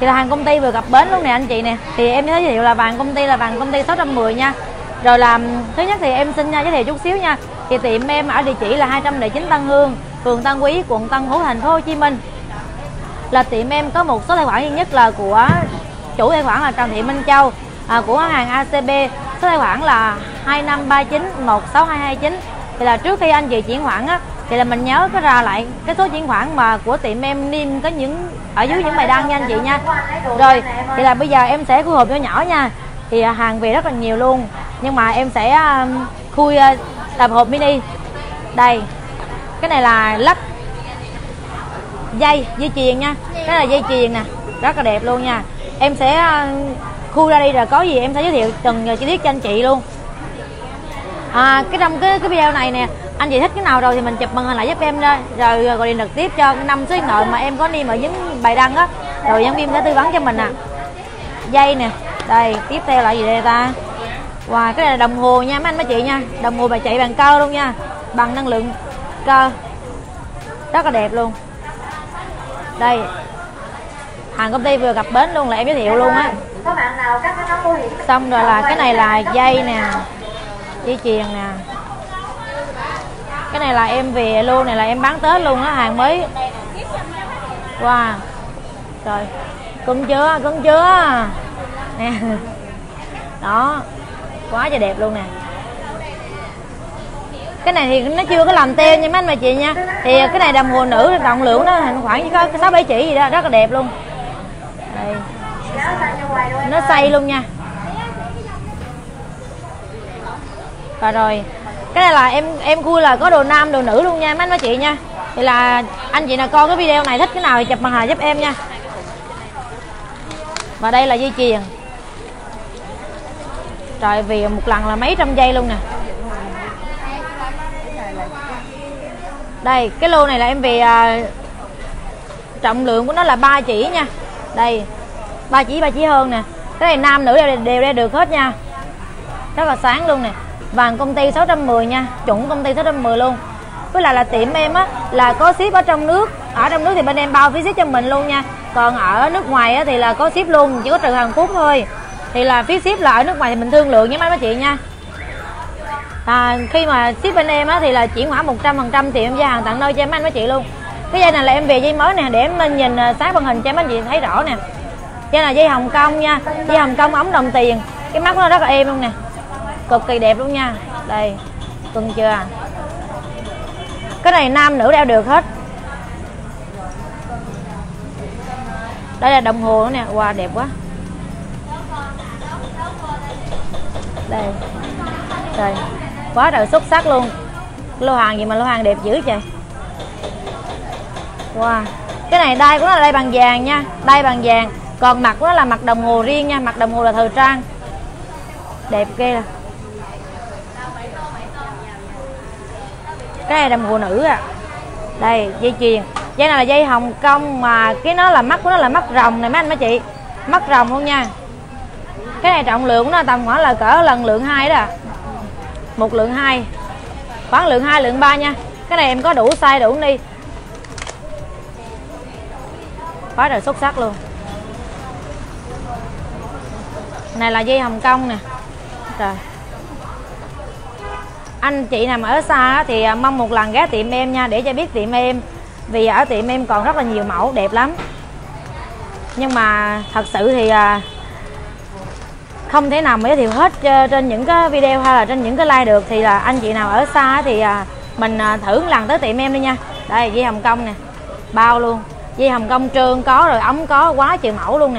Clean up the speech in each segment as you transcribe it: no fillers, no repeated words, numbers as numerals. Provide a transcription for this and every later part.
Thì là hàng công ty vừa cập bến luôn nè anh chị nè. Thì em giới thiệu là vàng công ty là vàng công ty 610 nha. Rồi là thứ nhất thì em xin giới thiệu chút xíu nha. Thì tiệm em ở địa chỉ là 209 Tân Hương, phường Tân Quý, quận Tân Phú, thành phố Hồ Chí Minh. Là tiệm em có một số tài khoản duy nhất là của chủ tài khoản là Trần Thị Minh Châu, của ngân hàng ACB. Số tài khoản là 2539162229. Thì là trước khi anh chị chuyển khoản á, thì là mình nhớ có ra lại cái số chuyển khoản mà của tiệm em niêm có những ở dưới những bài đăng nha anh chị nha. Rồi thì là bây giờ em sẽ khui hộp nhỏ nhỏ nha. Thì hàng về rất là nhiều luôn, nhưng mà em sẽ khui tập hộp mini. Đây, cái này là lắc dây chuyền nha. Cái là dây chuyền nè, rất là đẹp luôn nha. Em sẽ khui ra đi rồi có gì em sẽ giới thiệu từng chi tiết cho anh chị luôn. Cái trong cái video này nè, anh chị thích cái nào rồi thì mình chụp màn hình lại giúp em ra, rồi gọi điện trực tiếp cho 5 số điện thoại mà em có niêm ở những bài đăng á, rồi nhân viên sẽ tư vấn cho mình dây nè. Đây, tiếp theo là gì đây ta? Wow, cái này là đồng hồ nha mấy anh mấy chị nha. Đồng hồ mà chạy bằng cơ luôn nha, bằng năng lượng cơ, rất là đẹp luôn. Đây, hàng công ty vừa cập bến luôn là em giới thiệu luôn á. Xong rồi là cái này là dây nè, dây chuyền nè. Cái này là em về luôn, này là em bán Tết luôn á, hàng mới. Wow, rồi cưng chưa nè. Đó, quá trời đẹp luôn nè. Cái này thì nó chưa có làm teo nha mấy anh và chị nha. Thì cái này đồng hồ nữ trọng lượng nó khoảng có 6-7 chỉ gì đó, rất là đẹp luôn. Đây, nó xoay luôn nha. Và rồi cái này là em khui là có đồ nam đồ nữ luôn nha mấy anh và chị nha. Thì là anh chị nào coi cái video này thích cái nào thì chụp màn hình giúp em nha. Và đây là dây chuyền. Trời, vì một lần là mấy trăm dây luôn nè. Đây, cái lô này là em về trọng lượng của nó là 3 chỉ nha. Đây, 3 chỉ hơn nè. Cái này nam nữ đều đeo được hết nha. Rất là sáng luôn nè. Vàng công ty 610 nha, chuẩn công ty 610 luôn. Với lại là tiệm em á là có ship ở trong nước. Ở trong nước thì bên em bao phí ship cho mình luôn nha. Còn ở nước ngoài á thì là có ship luôn, chỉ có trừ Hàn Quốc thôi. Thì là phí ship là ở nước ngoài thì mình thương lượng với mấy anh chị nha. Khi mà ship bên em á thì là chuyển khoản 100% thì em giao hàng tận nơi cho mấy anh mấy chị luôn. Cái dây này là em về dây mới nè, để em lên nhìn sáng màn hình cho mấy anh chị thấy rõ nè. Dây là dây Hồng Kông nha, dây Hồng Kông ống đồng tiền. Cái mắt nó rất là êm luôn nè, cực kỳ đẹp luôn nha. Đây, cưng chưa? Cái này nam nữ đeo được hết. Đây là đồng hồ nữa nè, wow đẹp quá. Đây, rồi quá trời xuất sắc luôn. Lô hàng gì mà lô hàng đẹp dữ trời. Wow, cái này đai của nó là đai bằng vàng nha, đai bằng vàng. Còn mặt của nó là mặt đồng hồ riêng nha, mặt đồng hồ là thời trang, đẹp ghê. Cái này đồng hồ nữ Đây, dây chuyền. Dây này là dây Hồng Kông mà cái nó là mắt của nó là mắt rồng này mấy anh mấy chị, mắt rồng luôn nha. Cái này trọng lượng của nó tầm khoảng là cỡ lần lượng 2 đó, 1 lượng 2, khoảng lượng 2 lượng 3 nha. Cái này em có đủ size đủ đi, quá trời xuất sắc luôn. Này là dây Hồng Kông nè. Trời, anh chị nào mà ở xa thì mong một lần ghé tiệm em nha, để cho biết tiệm em. Vì ở tiệm em còn rất là nhiều mẫu đẹp lắm. Nhưng mà thật sự thì không thể nào mà giới thiệu hết trên những cái video hay là trên những cái like được. Thì là anh chị nào ở xa thì mình thử một lần tới tiệm em đi nha. Đây, dây Hồng Kông nè, bao luôn. Dây Hồng Kông trơn có, rồi ống có, quá trời mẫu luôn nè.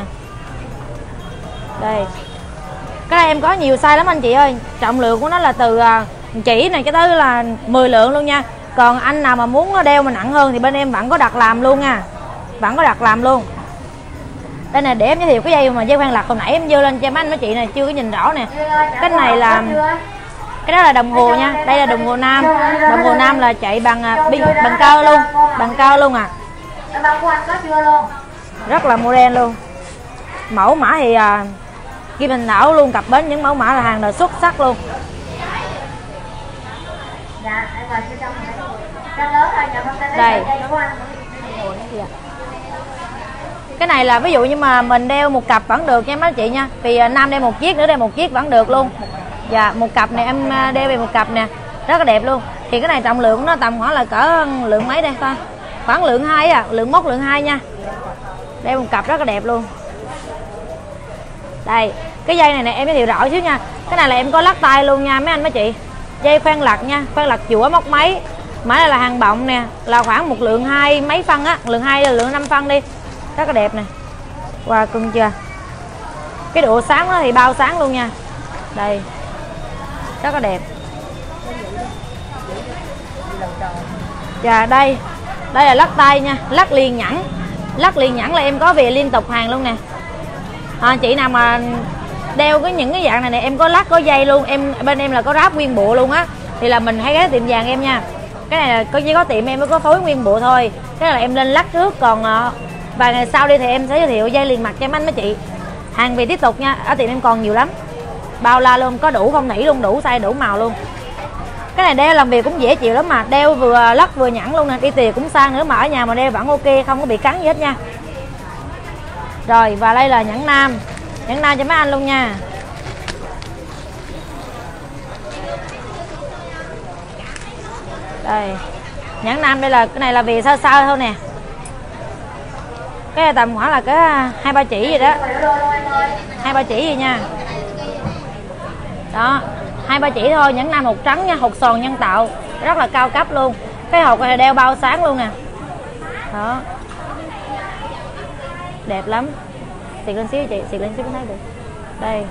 Đây, cái này em có nhiều size lắm anh chị ơi. Trọng lượng của nó là từ chỉ này cho tới là 10 lượng luôn nha. Còn anh nào mà muốn đeo mà nặng hơn thì bên em vẫn có đặt làm luôn nha, vẫn có đặt làm luôn. Đây nè, để em giới thiệu cái dây mà dây khoan lật hồi nãy em dơ lên cho mấy anh mấy chị này chưa có nhìn rõ nè. Cái này là, cái đó là đồng hồ nha. Đây là đồng hồ nam. Đồng hồ nam là chạy bằng cơ luôn, bằng cơ luôn rất là modern luôn. Mẫu mã thì Kim Thành Thảo luôn cập bến những mẫu mã là hàng đời xuất sắc luôn. Đây, Cái này là ví dụ như mà mình đeo một cặp vẫn được nha mấy anh chị nha. Vì nam đeo một chiếc, nữ đeo một chiếc vẫn được luôn. Dạ, một cặp này em đeo về một cặp nè, rất là đẹp luôn. Thì cái này trọng lượng nó tầm khoảng là cỡ lượng mấy đây coi. Khoảng lượng 2 à, lượng 1 lượng 2 nha. Đeo một cặp rất là đẹp luôn. Đây, cái dây này nè em giới thiệu rõ xíu nha. Cái này là em có lắc tay luôn nha mấy anh mấy chị. Dây khoan lật nha, khoan lật chũa móc máy. Máy này là hàng bọng nè, là khoảng một lượng 2 mấy phân á, lượng 2 là lượng 5 phân đi. Rất là đẹp nè. Wow, cưng chưa? Cái độ sáng đó thì bao sáng luôn nha. Đây. Rất là đẹp. Dạ đây. Đây là lắc tay nha, lắc liền nhẫn. Lắc liền nhẫn là em có về liên tục hàng luôn nè. Chị nào mà đeo những cái dạng này nè, em có lắc có dây luôn, bên em là có ráp nguyên bộ luôn á. Thì là mình hãy ghé tiệm vàng em nha. Cái này là chỉ có tiệm em mới có phối nguyên bộ thôi. Cái này là em lên lắc trước, còn vài ngày sau đi thì em sẽ giới thiệu dây liền mặt cho anh mấy chị. Hàng về tiếp tục nha, ở tiệm em còn nhiều lắm. Bao la luôn, có đủ phong thủy luôn, đủ size đủ màu luôn. Cái này đeo làm việc cũng dễ chịu lắm mà, đeo vừa lắc vừa nhẫn luôn nè, đi tiền cũng sang nữa mà ở nhà mà đeo vẫn ok, không có bị cắn gì hết nha. Rồi và đây là nhẫn nam. Nhẫn nam cho mấy anh luôn nha. Đây. Nhẫn nam đây là cái này là về sao sao thôi nè. Cái này tầm khoảng là cái 2-3 chỉ gì đó. 2-3 chỉ gì nha. Đó, 2-3 chỉ thôi, nhẫn nam hột trắng nha, hột sòn nhân tạo, rất là cao cấp luôn. Cái hột này đeo bao sáng luôn nè. Đó. Đẹp lắm. Xịt lên xíu chị, xịt lên xíu thấy được. Đây.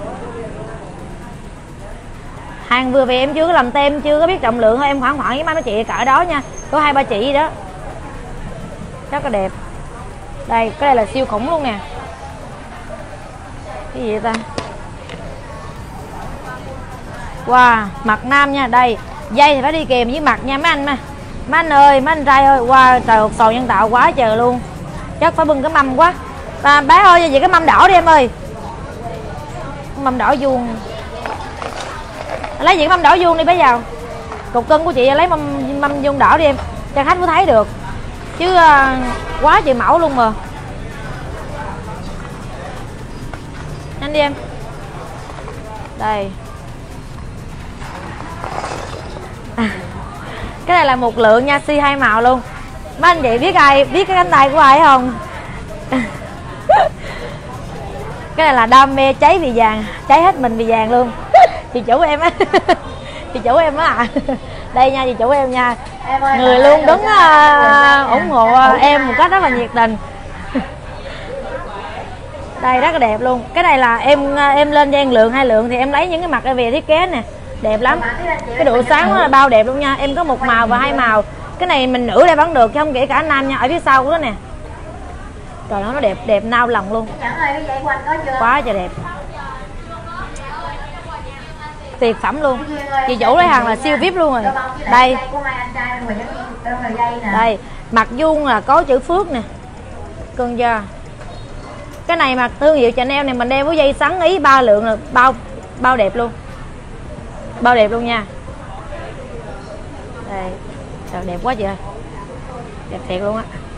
Hàng vừa về em chưa có làm tem, chưa có biết trọng lượng thôi, em khoảng với mấy chị cỡ đó nha. Có 2-3 chỉ gì đó. Rất là đẹp. Đây, cái này là siêu khủng luôn nè. Cái gì vậy ta? Wow, mặt nam nha, đây. Dây thì phải đi kèm với mặt nha mấy anh mà. Mấy anh ơi, mấy anh trai ơi, wow, trời hột sòn nhân tạo quá trời luôn. Chắc phải bưng cái mâm quá. Và bé ơi, vậy cái mâm đỏ đi em ơi. Mâm đỏ vuông. Lấy gì cái mâm đỏ vuông đi bé vào. Cục cân của chị lấy mâm vuông đỏ đi em, cho khách có thấy được. Chứ quá trời mẫu luôn mà. Nhanh đi em. Đây. Cái này là một lượng nha, si 2 màu luôn. Mấy anh chị biết ai, biết cái cánh tay của ai không? Cái này là đam mê cháy vì vàng, cháy hết mình vì vàng luôn. Chị chủ em á. Chị chủ em á à. Đây nha chị chủ em nha. Người luôn đứng ủng hộ em một cách rất là nhiệt tình. Đây rất là đẹp luôn. Cái này là em lên cho em lượng 2 lượng thì em lấy những cái mặt về thiết kế nè. Đẹp lắm. Cái độ sáng nó là bao đẹp luôn nha. Em có 1 màu và 2 màu. Cái này mình nữ đây vẫn được chứ không kể cả nam nha. Ở phía sau của nó nè. Trời nó đẹp, đẹp nao lòng luôn. Quá trời đẹp. Tuyệt phẩm luôn. Chị chủ lấy hàng là siêu VIP luôn rồi. Đây. Đây, mặt vuông là có chữ Phước nè. Cưng chưa? Cái này mặt thương hiệu Chanel này mình đeo với dây sắn ý 3 lượng là bao đẹp luôn. Bao đẹp luôn nha. Đây. Trời đẹp quá chị ơi. Đẹp thiệt luôn á.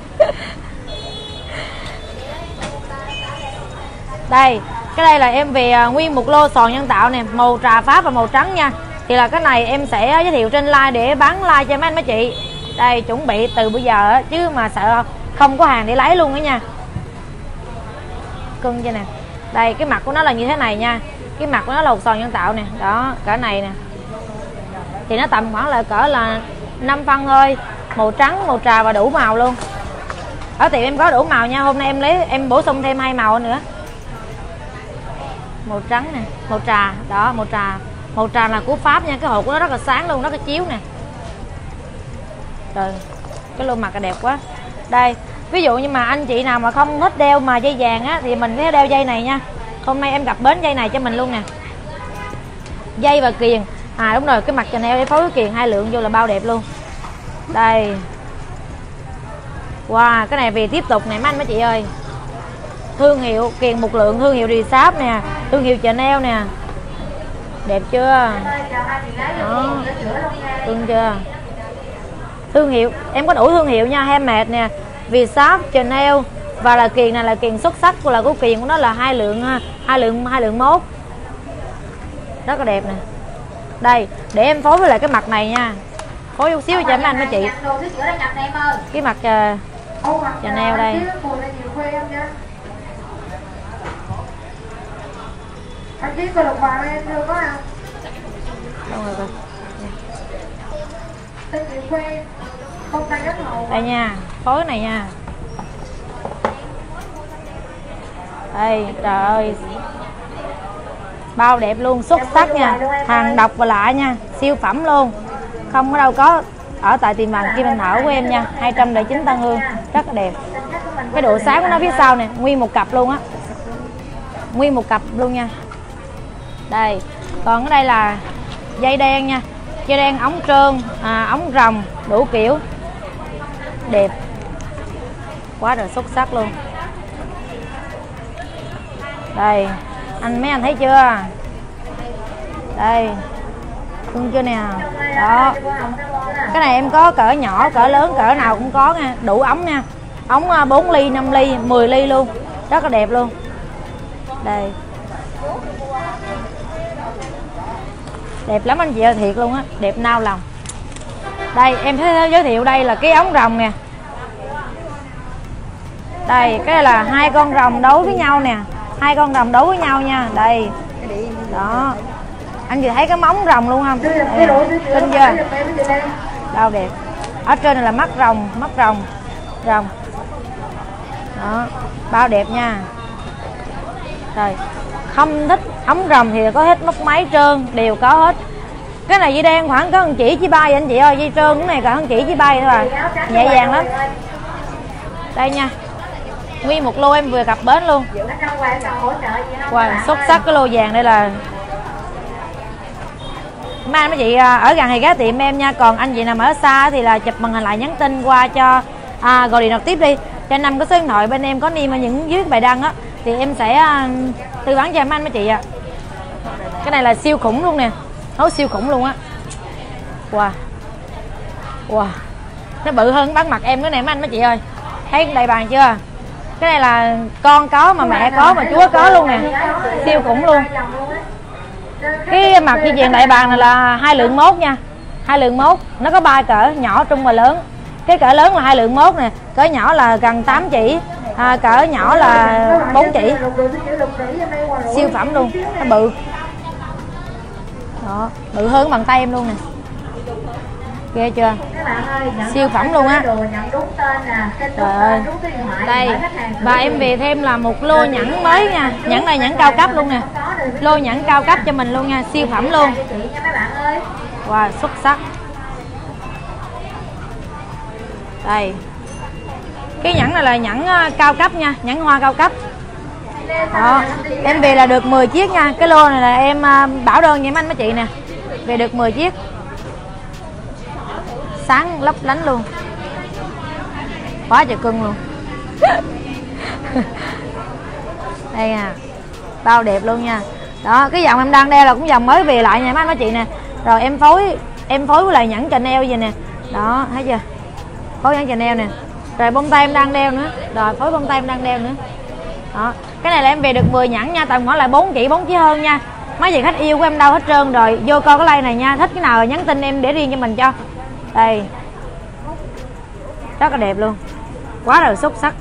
Đây, cái đây là em về nguyên một lô sòn nhân tạo nè, màu trà Pháp và màu trắng nha. Thì là cái này em sẽ giới thiệu trên live để bán live cho mấy anh mấy chị. Đây, chuẩn bị từ bây giờ chứ mà sợ không có hàng để lấy luôn đó nha. Cưng chưa nè. Đây, cái mặt của nó là như thế này nha. Cái mặt của nó là hột sòn nhân tạo nè. Đó, cỡ này nè. Thì nó tầm khoảng là cỡ là 5 phân thôi. Màu trắng, màu trà và đủ màu luôn. Ở tiệm em có đủ màu nha. Hôm nay em bổ sung thêm 2 màu nữa. Màu trắng nè, màu trà, đó màu trà. Màu trà là của Pháp nha, cái hộp của nó rất là sáng luôn, rất là chiếu nè. Trời, cái lô mặt là đẹp quá. Đây, ví dụ như mà anh chị nào mà không thích đeo mà dây vàng á thì mình sẽ đeo dây này nha. Hôm nay em gặp bến dây này cho mình luôn nè. Dây và kiềng. À đúng rồi, cái mặt Chanel để phối cái kiềng 2 lượng vô là bao đẹp luôn. Đây. Wow, cái này về tiếp tục này mấy anh mấy chị ơi. Thương hiệu kiềng 1 lượng, thương hiệu Resap nè, thương hiệu Chanel nè. Đẹp chưa? Đó. Thương chưa? Thương hiệu, em có đủ thương hiệu nha, Handmade nè, Resap, Chanel, Và là kiền này là kiền xuất sắc của kiền của nó là hai lượng mốt, rất là đẹp nè. Đây để em phối với lại cái mặt này nha, phối chút xíu cho mấy anh mấy chị. Cái mặt Chanel đây. Anh biết coi lục vàng em chưa có không? Đâu rồi coi. Đây đây nha, phối này nha. Đây trời ơi, bao đẹp luôn, xuất sắc nha, hàng độc và lạ nha, siêu phẩm luôn, không có đâu có ở tại tiệm vàng Kim Anh Thảo của em nha. 209 Tân Hương, rất là đẹp. Cái độ sáng của nó phía sau nè, nguyên một cặp luôn á, nguyên một cặp luôn nha. Đây còn ở đây là dây đen nha, dây đen ống trơn, ống rồng đủ kiểu, đẹp quá rồi, xuất sắc luôn. Đây mấy anh thấy chưa, đây thương chưa nè. Đó, cái này em có cỡ nhỏ cỡ lớn cỡ nào cũng có nha, đủ ống nha, ống 4 ly 5 ly 10 ly luôn, rất là đẹp luôn. Đây đẹp lắm anh chị ơi, thiệt luôn á, đẹp nao lòng. Đây em sẽ giới thiệu, đây là cái ống rồng nè. Đây cái này là hai con rồng đấu với nhau nè, hai con rồng đấu với nhau nha. Đây đó, anh chị thấy cái móng rồng luôn không, kinh chưa, đâu đẹp. Ở trên này là mắt rồng rồng đó, bao đẹp nha. Rồi không thích ống rồng thì có hết móc máy trơn đều có hết. Cái này dây đen khoảng có 1 chỉ chỉ bay anh chị ơi, dây trơn cái này còn 1 chỉ chỉ bay thôi à, nhẹ nhàng lắm. Đây nha, nguyên một lô em vừa cặp bến luôn. Wow, xuất sắc cái lô vàng đây là mấy anh mấy chị ở gần thì ghé tiệm em nha. Còn anh chị nằm ở xa thì là chụp màn hình lại nhắn tin qua cho gọi điện trực tiếp đi cho Năm, có số điện thoại bên em có niêm ở những dưới bài đăng á, thì em sẽ tư vấn cho mấy anh mấy chị ạ. Cái này là siêu khủng luôn nè, nấu siêu khủng luôn á. Wow wow, nó bự hơn bán mặt em cái này mấy anh mấy chị ơi, thấy đầy bàn chưa. Cái này là con có mà mẹ có mà chúa có luôn nè, siêu khủng luôn. Cái mặt dây chuyền đại bàng này là 2 lượng mốt nha, 2 lượng mốt, nó có 3 cỡ, nhỏ trung và lớn. Cái cỡ lớn là 2 lượng mốt nè, cỡ nhỏ là gần 8 chỉ, cỡ nhỏ là 4 chỉ, siêu phẩm luôn, nó bự đó, bự hơn bàn tay em luôn nè, ghê chưa, siêu phẩm luôn á. Trời ơi, đây và em về thêm là một lô nhẫn mới nha, nhẫn này nhẫn cao cấp luôn nè, lô nhẫn cao cấp cho mình luôn nha, siêu phẩm luôn. Wow, xuất sắc. Đây cái nhẫn này là nhẫn cao cấp nha, nhẫn hoa cao cấp đó. Em về là được 10 chiếc nha, cái lô này là em bảo đơn với mấy anh mấy chị nè, về được 10 chiếc, sáng lấp lánh luôn, quá trời cưng luôn. Đây nha, bao đẹp luôn nha. Đó, cái dòng em đang đeo là cũng dòng mới về lại nha mấy anh mấy chị nè. Rồi em phối với lại nhẫn Chanel vậy nè. Đó, thấy chưa, phối nhẫn Chanel nè. Rồi bông tay em đang đeo nữa, rồi phối bông tay em đang đeo nữa. Đó, cái này là em về được 10 nhẫn nha, tầm khoảng là 4 chỉ hơn nha. Mấy chị khách yêu của em đâu hết trơn rồi, vô coi cái like này nha, thích cái nào nhắn tin em để riêng cho mình cho. Đây rất là đẹp luôn, quá là xuất sắc.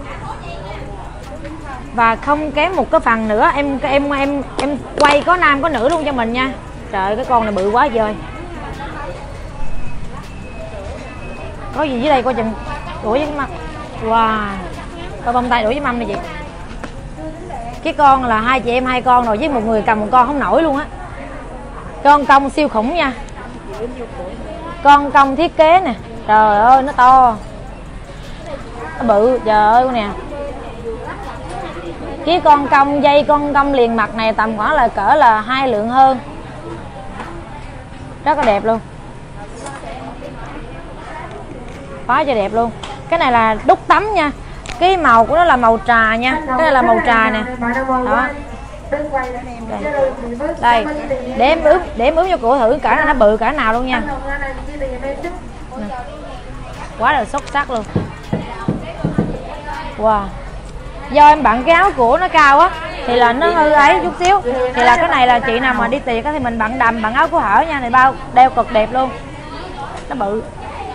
Và không kém một cái phần nữa, em quay có nam có nữ luôn cho mình nha. Trời ơi, cái con này bự quá trời. Có gì dưới đây coi chừng đuổi với cái mâm. Wow, coi bông tay đuổi với mâm này chị. Cái con là hai chị em 2 con rồi, với một người cầm một con không nổi luôn á. Con công siêu khủng nha, con công thiết kế nè, trời ơi nó to, nó bự, trời ơi nè. Cái con công dây con công liền mặt này tầm khoảng là cỡ là 2 lượng hơn, rất là đẹp luôn, quá trời đẹp luôn. Cái này là đúc tắm nha, cái màu của nó là màu trà nha, cái này là màu trà nè. Đó, đây để em ướp cho cụ thử cả là nó bự cả nào luôn nha. Quá là xuất sắc luôn. Wow. do em bận cái áo của nó cao á thì là nó hư ấy chút xíu. Thì là cái này là chị nào mà đi tiệc á thì mình bận đầm, bận áo của hở nha, này bao đeo cực đẹp luôn, nó bự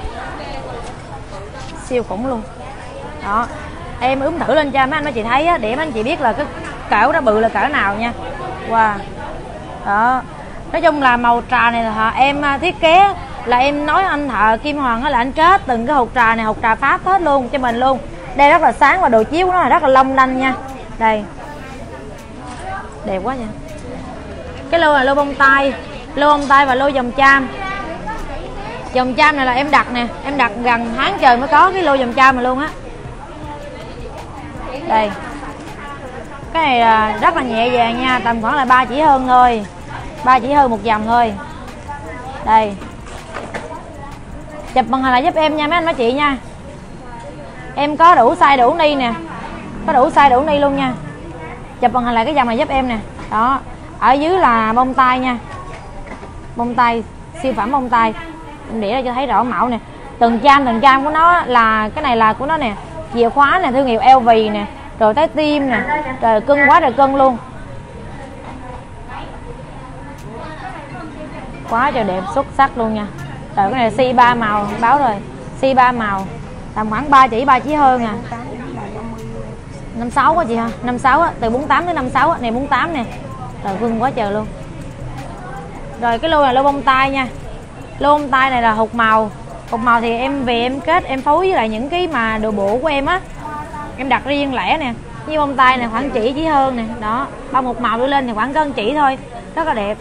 siêu khủng luôn đó. Em ướm thử lên cho mấy anh mấy chị thấy á, để mấy anh chị biết là cái cỡ đó bự là cỡ nào nha. Wow đó, nói chung là màu trà này là em thiết kế là em nói anh thợ Kim Hoàng á là anh kết từng cái hột trà này, hột trà Pháp hết luôn cho mình luôn. Đây rất là sáng và đồ chiếu của nó là rất là long lanh nha. Đây đẹp quá nha. Cái lô là lô bông tai, lô bông tai và lô vòng cham. Vòng cham này là em đặt nè, em đặt gần tháng trời mới có cái lô vòng cham mà luôn á. Đây cái này là rất là nhẹ nhàng nha, tầm khoảng là 3 chỉ hơn thôi, 3 chỉ hơn một vòng thôi. Đây chụp màn hình lại giúp em nha mấy anh mấy chị nha. Em có đủ size đủ ni nè, có đủ size đủ ni luôn nha. Chụp màn hình lại cái dòng này giúp em nè. Đó, ở dưới là bông tai nha, bông tai siêu phẩm bông tai, em để ra cho thấy rõ mẫu nè. Từng cham của nó là cái này là của nó nè, chìa khóa nè, thương hiệu LV nè, rồi trái tim nè, trời cưng quá trời cưng luôn, quá trời đẹp xuất sắc luôn nha. Rồi cái này si 3 màu báo rồi, si 3 màu tầm khoảng 3 chỉ hơn à. 56 quá chị ha, 56 á, từ 48 đến 56 á, này 48 nè. Rồi cưng quá trời luôn. Rồi cái lô này lô bông tai nha. Lô bông tai này là hột màu. Hột màu thì em về em kết em phối với lại những cái mà đồ bộ của em á. Em đặt riêng lẻ nè. Như bông tai này khoảng chỉ hơn nè. Đó, bao một màu đưa lên thì khoảng cân chỉ thôi. Rất là đẹp.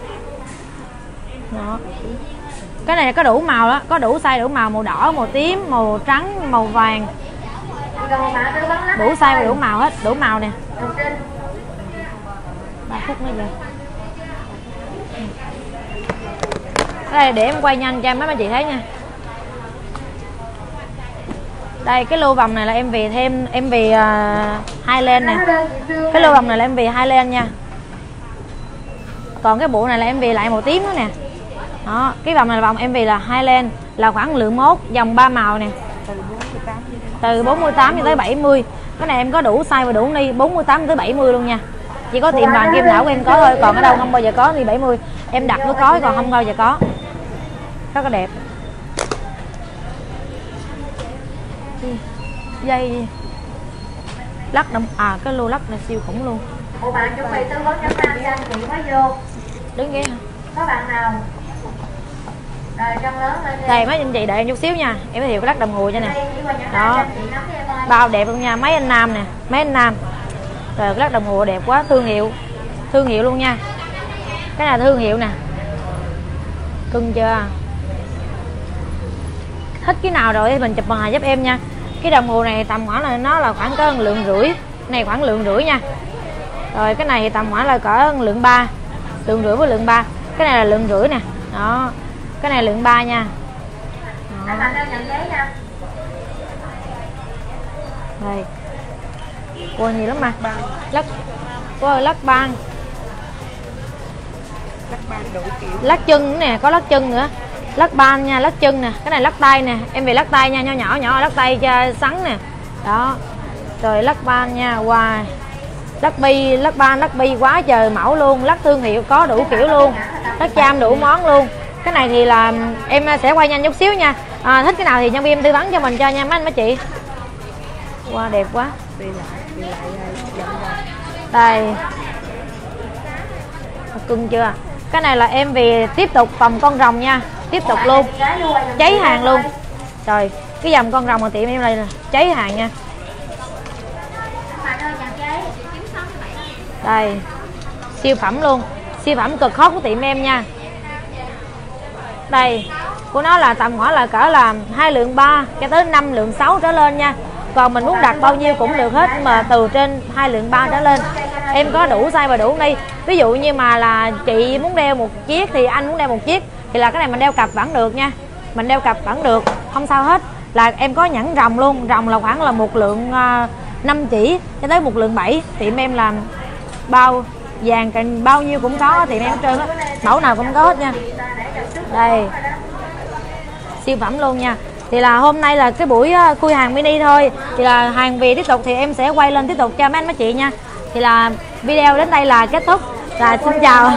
Đó. Cái này có đủ màu đó, có đủ size đủ màu, màu đỏ, màu tím, màu trắng, màu vàng. Đủ size và đủ màu hết, đủ màu nè. 3 phút nữa rồi. Đây để em quay nhanh cho mấy anh chị thấy nha. Đây cái lô vòng này là em về thêm, em về Highland nè. Cái lô vòng này là em về Highland nha. Còn cái bộ này là em về lại màu tím đó nè. Đó, cái vòng này là vòng em về là Highland, là khoảng lượng 1, dòng 3 màu nè. Từ 48 cho tới 70. Cái này em có đủ size và đủ ni, 48 tới 70 luôn nha. Chỉ có tiệm vàng Kim Thảo của em có thôi, còn ở đâu không bao giờ có ni 70. Em đặt mới có, còn không bao giờ có. Rất là đẹp. Dây lắc đậm cái lô lắc này siêu khủng luôn. Một bạn chuẩn bị tư vấn cho anh cho anh chị mới vô. Đứng ghế hả? Có bạn nào? Rồi chân lớn lên đi. Đây mấy anh chị đợi em chút xíu nha, em giới thiệu cái lắc đồng hồ cho nè. Đó, bao đẹp luôn nha, mấy anh nam nè, mấy anh nam. Rồi cái lắc đồng hồ đẹp quá, thương hiệu luôn nha. Cái này thương hiệu nè, cưng chưa? Thích cái nào rồi thì mình chụp màn hình giúp em nha. Cái đồng hồ này tầm khoảng là nó là khoảng có 1,5 lượng, này khoảng 1,5 lượng nha. Rồi cái này thì tầm khoảng là cỡ 1,3 lượng, 1,5 lượng với 1,3 lượng. Cái này là 1,5 lượng nè. Đó, cái này 1,3 lượng nha. Các bạn đang nhận ghế nha. Đây, cô nhiều lắm mà. Lắc, cô ơi lắc băng, lắc chân nè, có lắc chân nữa, lắc ban nha, lắc chân nè. Cái này lắc tay nè, em về lắc tay nha, nhỏ lắc tay cho sắn nè. Đó, rồi lắc ban nha, wow, lắc bi, lắc ban, lắc bi quá trời mẫu luôn, lắc thương hiệu có đủ kiểu luôn, lắc cham đủ món luôn. Cái này thì là em sẽ quay nhanh chút xíu nha. Thích cái nào thì nhân viên em tư vấn cho mình cho nha mấy anh mấy chị. Wow, đẹp quá. Đây, cưng chưa? Cái này là em về tiếp tục vòng con rồng nha, tiếp tục luôn, cháy hàng luôn. Rồi cái dòng con rồng mà tiệm em đây nè, cháy hàng nha. Đây, siêu phẩm luôn, siêu phẩm cực hot của tiệm em nha. Đây của nó là tầm khoảng là cỡ là 2,3 lượng cho tới 5,6 lượng trở lên nha. Còn mình muốn đặt bao nhiêu cũng được hết, mà từ trên 2,3 lượng trở lên em có đủ size và đủ ni. Ví dụ như mà là chị muốn đeo một chiếc thì anh muốn đeo một chiếc thì là cái này mình đeo cặp vẫn được nha, mình đeo cặp vẫn được, không sao hết. Là em có nhẫn rồng luôn, rồng là khoảng là 1 lượng 5 chỉ cho tới 1,7 lượng. Tiệm em làm bao vàng cần bao nhiêu cũng có, tiệm em hết trơn á, mẫu nào cũng có hết nha. Đây siêu phẩm luôn nha. Thì là hôm nay là cái buổi khui hàng mini thôi. Thì là hàng về tiếp tục thì em sẽ quay lên tiếp tục cho mấy anh mấy chị nha. Thì là video đến đây là kết thúc. Là xin chào.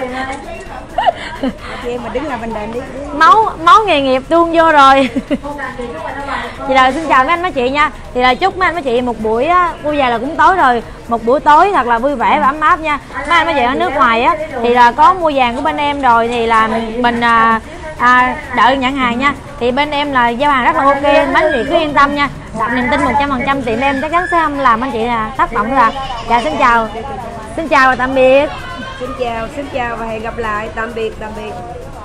Chị em mà đứng là mình đền đi. Máu nghề nghiệp tuôn vô rồi. Thì là xin chào mấy anh mấy chị nha. Thì là chúc mấy anh mấy chị một buổi vui vẻ là cũng tối rồi, một buổi tối thật là vui vẻ và ấm áp nha. Mấy anh mấy chị ở nước ngoài á thì là có mua vàng của bên em rồi thì là mình đợi nhận hàng nha. Thì bên em là giao hàng rất là ok, mấy anh chị cứ yên tâm nha. Đặt niềm tin 100% tiệm em chắc chắn sẽ không làm anh chị là thất vọng nữa. Dạ xin chào và tạm biệt. Xin chào và hẹn gặp lại. Tạm biệt.